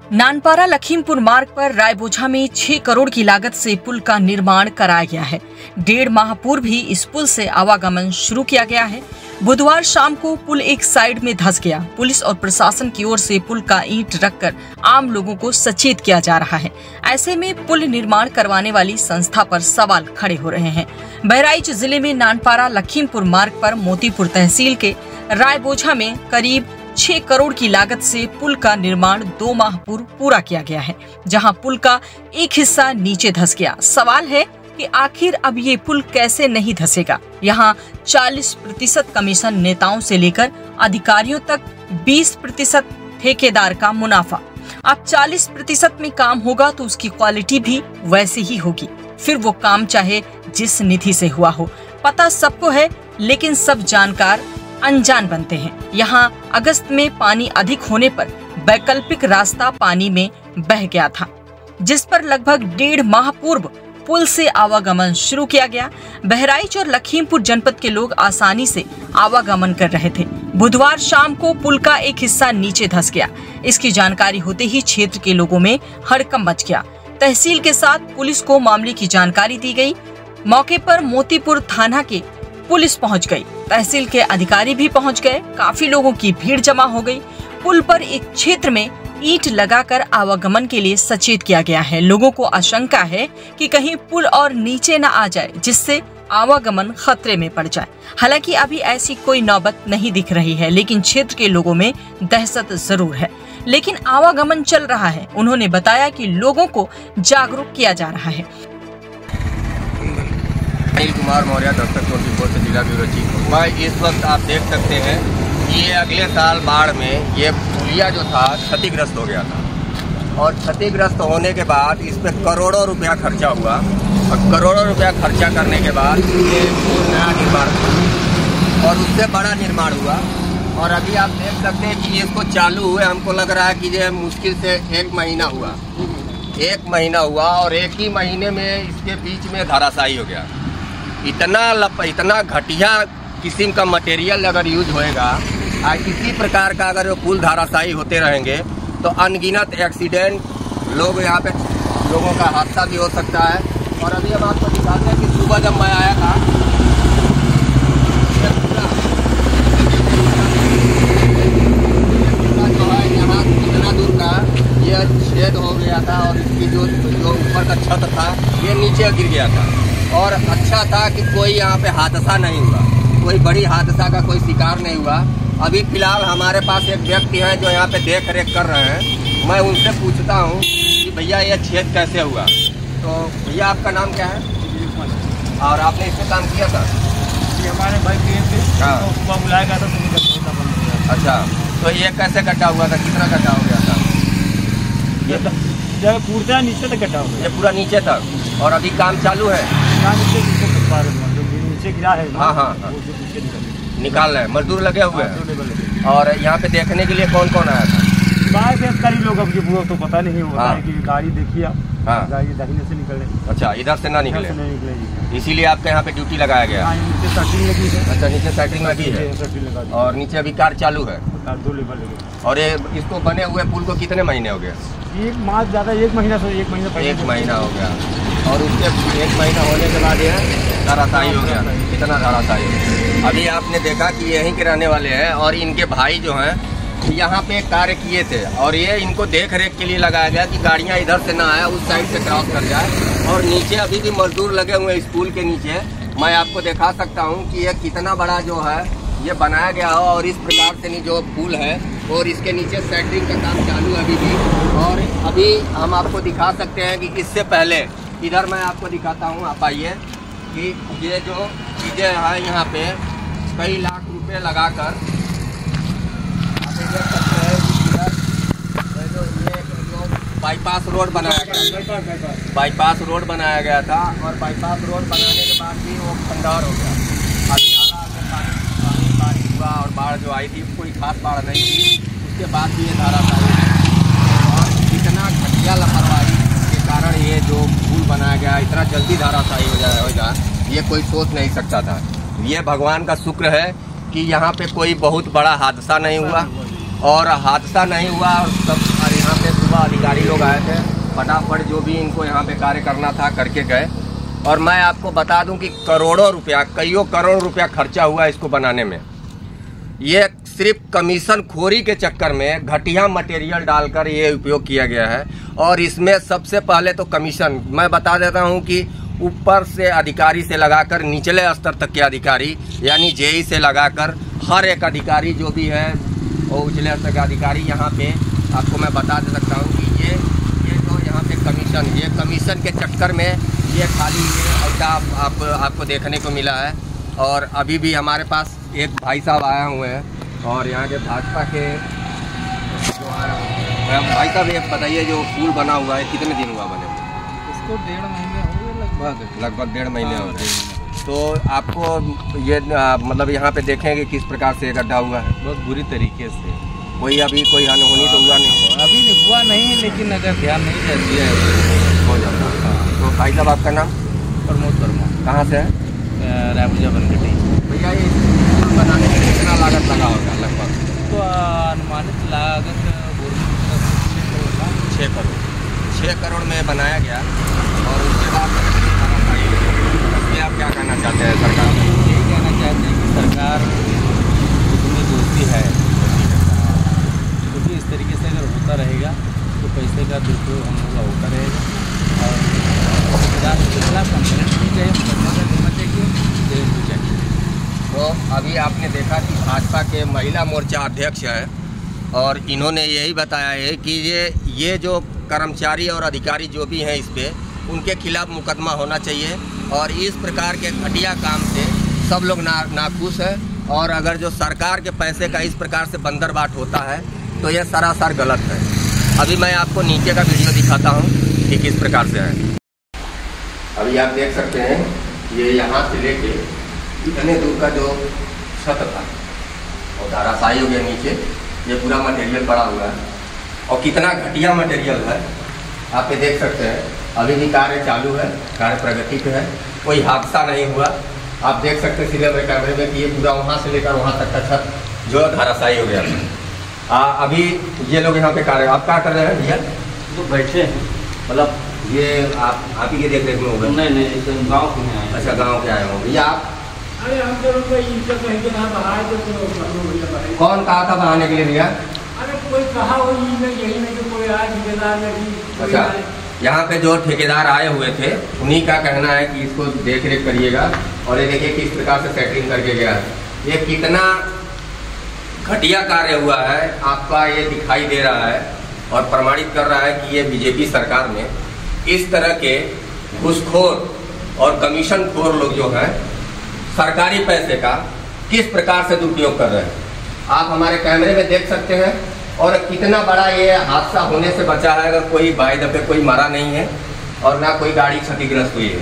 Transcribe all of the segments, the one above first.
नानपारा लखीमपुर मार्ग पर रायबोझा में 6 करोड़ की लागत से पुल का निर्माण कराया गया है। 1.5 माह पूर्व ही इस पुल से आवागमन शुरू किया गया है। बुधवार शाम को पुल एक साइड में धंस गया। पुलिस और प्रशासन की ओर से पुल का ईंट रखकर आम लोगों को सचेत किया जा रहा है। ऐसे में पुल निर्माण करवाने वाली संस्था पर सवाल खड़े हो रहे हैं। बहराइच जिले में नानपारा लखीमपुर मार्ग पर मोतीपुर तहसील के रायबोझा में करीब 6 करोड़ की लागत से पुल का निर्माण 2 माह पूर्व पूरा किया गया है, जहां पुल का एक हिस्सा नीचे धंस गया। सवाल है कि आखिर अब ये पुल कैसे नहीं धंसेगा। यहां 40% कमीशन नेताओं से लेकर अधिकारियों तक 20% ठेकेदार का मुनाफा। अब 40% में काम होगा तो उसकी क्वालिटी भी वैसे ही होगी। फिर वो काम चाहे जिस निधि से हुआ हो। पता सबको है, लेकिन सब जानकार अनजान बनते हैं। यहाँ अगस्त में पानी अधिक होने पर वैकल्पिक रास्ता पानी में बह गया था, जिस पर लगभग 1.5 माह पूर्व पुल से आवागमन शुरू किया गया। बहराइच और लखीमपुर जनपद के लोग आसानी से आवागमन कर रहे थे। बुधवार शाम को पुल का एक हिस्सा नीचे धंस गया। इसकी जानकारी होते ही क्षेत्र के लोगों में हड़कंप मच गया। तहसील के साथ पुलिस को मामले की जानकारी दी गई। मौके पर मोतीपुर थाना के पुलिस पहुंच गई। तहसील के अधिकारी भी पहुंच गए। काफी लोगों की भीड़ जमा हो गई। पुल पर एक क्षेत्र में ईंट लगाकर आवागमन के लिए सचेत किया गया है। लोगों को आशंका है कि कहीं पुल और नीचे न आ जाए, जिससे आवागमन खतरे में पड़ जाए। हालांकि अभी ऐसी कोई नौबत नहीं दिख रही है, लेकिन क्षेत्र के लोगों में दहशत जरूर है। लेकिन आवागमन चल रहा है। उन्होंने बताया कि लोगों को जागरूक किया जा रहा है। अनिल कुमार मौर्य, दफ्तर 24 से जिला ब्यूरो चीफ। भाई इस वक्त आप देख सकते हैं ये अगले साल बाढ़ में ये पुलिया जो था क्षतिग्रस्त हो गया था, और क्षतिग्रस्त होने के बाद इस पर करोड़ों रुपया खर्चा हुआ, और करोड़ों रुपया खर्चा करने के बाद ये नया निर्माण हुआ और उससे बड़ा निर्माण हुआ। और अभी आप देख सकते हैं कि इसको चालू हुए हमको लग रहा है कि ये मुश्किल से 1 महीना हुआ। 1 महीना हुआ और 1 ही महीने में इसके बीच में धराशायी हो गया। इतना घटिया किस्म का मटेरियल अगर यूज होएगा, इसी प्रकार का अगर पुल धराशायी होते रहेंगे तो अनगिनत एक्सीडेंट, लोग यहाँ पे लोगों का हादसा भी हो सकता है। और अभी हम आपको दिखाते हैं कि सुबह जब मैं आया था जो है यहाँ कितना दूर का ये छेद हो गया था, और इसकी जो ऊपर का छत था ये नीचे गिर गया था। और अच्छा था कि कोई यहाँ पे हादसा नहीं हुआ, कोई बड़ी हादसा का कोई शिकार नहीं हुआ। अभी फिलहाल हमारे पास एक व्यक्ति हैं जो यहाँ पे देख रेख कर रहे हैं। मैं उनसे पूछता हूँ कि भैया ये छेद कैसे हुआ। तो भैया आपका नाम क्या है और आपने इसमें काम किया था? हमारे भाई हाँ, तो बुलाया गया था। अच्छा, तो ये कैसे कटा हुआ था? कितना कटा हो गया था? ये जब पूरा नीचे तक कटा हो गया। ये पूरा नीचे तक, और अभी काम चालू है? नीचे गिरा है। हाँ हाँ हाँ, निकाल रहे हैं, मजदूर लगे हुए हैं। और यहाँ पे देखने के लिए कौन कौन आया था? बाहर से अधिकारी लोग, अब वो तो पता नहीं होता हाँ। है कि गाड़ी देखिए, हाँ, गाड़ी दाहिने से निकले। अच्छा, इधर से ना निकले, इसीलिए आपके यहाँ पे ड्यूटी लगाया गया। नीचे सेटिंग लगी है। अच्छा, नीचे सेटिंग लगी है और नीचे अभी कार्य चालू है। 2 लेवल लगे। और ये इसको बने हुए पुल को कितने महीने हो गए? 1 माह ज़्यादा, 1 महीना से 1 महीना पहले। 1 महीना हो गया, और उसके 1 महीना होने के बाद ये धराशायी हो गया। कितना धराशायी? अभी आपने देखा कि यहीं के रहने वाले हैं, और इनके भाई जो हैं यहाँ पे कार्य किए थे, और ये इनको देख रेख के लिए लगाया गया कि गाड़ियाँ इधर से ना आए, उस साइड से क्रॉस कर जाए। और नीचे अभी भी मजदूर लगे हुए हैं इस पुल के नीचे। मैं आपको दिखा सकता हूँ कि ये कितना बड़ा जो है ये बनाया गया हो, और इस प्रकार से जो पुल है, और इसके नीचे सेंटरिंग का काम चालू है अभी भी। और अभी हम आपको दिखा सकते हैं कि इससे पहले इधर मैं आपको दिखाता हूँ, आप आइए, कि ये जो चीज़ें हैं यहाँ पे कई लाख रुपए लगाकर आप देख सकते हैं कि जो बाईपास रोड बनाया गया, बाईपास रोड बनाया गया था, और बाईपास रोड बनाने के बाद भी वो खंडहर हो गया। पानी बारिश हुआ, और बाढ़ जो आई थी कोई खास बाढ़ नहीं थी, उसके बाद भी ये धराशायी। और इतना घटिया लापरवाही के कारण ये जो पुल बनाया गया इतना जल्दी धराशायी हो जाएगा, ये कोई सोच नहीं सकता था। ये भगवान का शुक्र है कि यहाँ पे कोई बहुत बड़ा हादसा नहीं हुआ, और हादसा नहीं हुआ। और सब यहाँ पे सुबह अधिकारी लोग आए थे, फटाफट जो भी इनको यहाँ पे कार्य करना था करके गए। और मैं आपको बता दूं कि करोड़ों रुपया, कईयों करोड़ रुपया खर्चा हुआ इसको बनाने में। ये सिर्फ कमीशन खोरी के चक्कर में घटिया मटेरियल डालकर ये उपयोग किया गया है। और इसमें सबसे पहले तो कमीशन मैं बता देता हूँ कि ऊपर से अधिकारी से लगाकर निचले स्तर तक के अधिकारी यानी जेई से लगाकर हर एक अधिकारी जो भी है वो उचले स्तर का अधिकारी यहाँ पे आपको मैं बता दे सकता हूँ कि ये जो यहाँ पे कमीशन के चक्कर में ये खाली ये अड्डा आपको देखने को मिला है। और अभी भी हमारे पास एक भाई साहब आए हुए हैं और यहाँ के भाजपा के जो आए हैं। भाई साहब ये बताइए, जो पुल बना हुआ है कितने दिन हुआ बने? इसको 1.5 महीने हो गए लगभग 1.5 महीने हो गए। तो आपको ये मतलब यहाँ पे देखें कि किस प्रकार से गड्ढा हुआ है? बहुत बुरी तरीके से। कोई अनहोनी तो हुआ नहीं? अभी हुआ नहीं, लेकिन अगर ध्यान नहीं दिया हो जाता है। तो भाई साहब आपका नाम? प्रमोद वर्मा। कहाँ से है? रायबुझा बनगटी। भैया ये पुल बनाने में कितना लागत लगा होगा लगभग? तो अनुमानित लागत 6 करोड़ में बनाया गया। और उसके बाद आप क्या कहना चाहते हैं सरकार? यही कहना चाहते हैं कि सरकार उसमें दोषी है, क्योंकि इस तरीके से अगर होता रहेगा तो पैसे का दुरुपयोग हम लोग का होता रहेगा। और ठेकेदार के खिलाफ कंप्लेंट की जाए, तो अभी आपने देखा कि भाजपा के महिला मोर्चा अध्यक्ष है और इन्होंने यही बताया है कि ये जो कर्मचारी और अधिकारी जो भी हैं इस पे उनके खिलाफ मुकदमा होना चाहिए। और इस प्रकार के घटिया काम से सब लोग नाखुश है। और अगर जो सरकार के पैसे का इस प्रकार से बंदरबाट होता है तो यह सरासर गलत है। अभी मैं आपको नीचे का वीडियो दिखाता हूँ कि किस प्रकार से है। अभी आप देख सकते हैं ये यहाँ से लेके इतने दूर का जो छत था और धराशायी हो गया नीचे। ये पूरा मटेरियल पड़ा हुआ है और कितना घटिया मटेरियल है आप ये देख सकते हैं। अभी भी कार्य चालू है, कार्य प्रगति पे है, कोई हादसा नहीं हुआ। आप देख सकते हैं सीधे मेरे कैमरे में कि ये पूरा वहाँ से लेकर वहाँ तक का छत जो धराशायी हो गया। अभी ये लोग यहाँ पे कार्य, आप क्या कर रहे हैं भैया? तो बैठे हैं, मतलब ये आप ही के देख रेख में होगा? नहीं, गाँव के आए। अच्छा, गाँव के आए हो भैया आप? अरे हम तो कौन कहा था बहाने के लिए भैया? अरे कोई कहा हो यही नहीं कि कोई आए ठेकेदार नहीं। अच्छा, यहाँ पे जो ठेकेदार आए हुए थे उन्हीं का कहना है कि इसको देख रेख करिएगा। और ये देखिए किस प्रकार से सेटिंग करके गया है। ये कितना घटिया कार्य हुआ है आपका ये दिखाई दे रहा है और प्रमाणित कर रहा है कि ये बीजेपी सरकार में इस तरह के घूसखोर और कमीशन खोर लोग जो हैं सरकारी पैसे का किस प्रकार से दुरुपयोग कर रहे हैं। आप हमारे कैमरे में देख सकते हैं। और कितना बड़ा ये हादसा होने से बचा है। अगर कोई बाई दफे कोई मरा नहीं है और ना कोई गाड़ी क्षतिग्रस्त हुई है,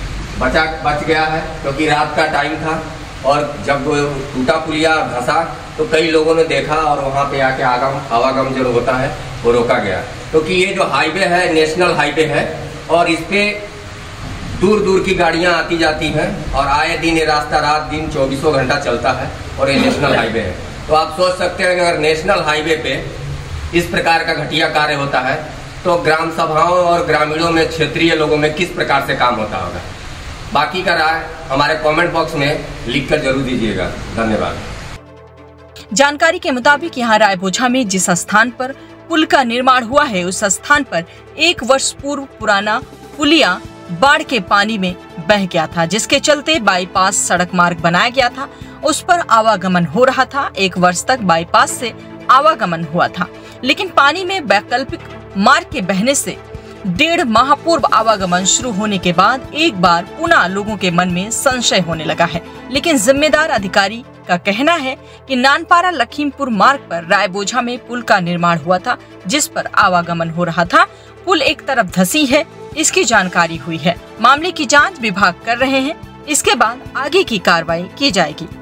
बच गया है क्योंकि रात का टाइम था। और जब वो टूटा पुलिया धंसा तो कई लोगों ने देखा और वहाँ पे आके आवागम जो होता है वो रोका गया। क्योंकि ये जो हाईवे है नेशनल हाईवे है और इस पे दूर दूर की गाड़ियां आती जाती हैं और आए दिन ये रास्ता रात दिन 24 घंटा चलता है और ये नेशनल हाईवे है। तो आप सोच सकते हैं कि अगर नेशनल हाईवे पे इस प्रकार का घटिया कार्य होता है तो ग्राम सभाओं और ग्रामीणों में, क्षेत्रीय लोगों में किस प्रकार से काम होता होगा। बाकी का राय हमारे कमेंट बॉक्स में लिखकर जरूर दीजिएगा। धन्यवाद। जानकारी के मुताबिक यहाँ रायबुझा में जिस स्थान पर पुल का निर्माण हुआ है उस स्थान पर 1 वर्ष पूर्व पुराना पुलिया बाढ़ के पानी में बह गया था, जिसके चलते बाईपास सड़क मार्ग बनाया गया था। उस पर आवागमन हो रहा था। 1 वर्ष तक बाईपास से आवागमन हुआ था, लेकिन पानी में वैकल्पिक मार्ग के बहने से 1.5 माह पूर्व आवागमन शुरू होने के बाद एक बार पुनः लोगों के मन में संशय होने लगा है। लेकिन जिम्मेदार अधिकारी का कहना है कि नानपारा लखीमपुर मार्ग पर रायबुझा में पुल का निर्माण हुआ था, जिस पर आवागमन हो रहा था। पुल एक तरफ धंसी है, इसकी जानकारी हुई है। मामले की जांच विभाग कर रहे हैं। इसके बाद आगे की कार्रवाई की जाएगी।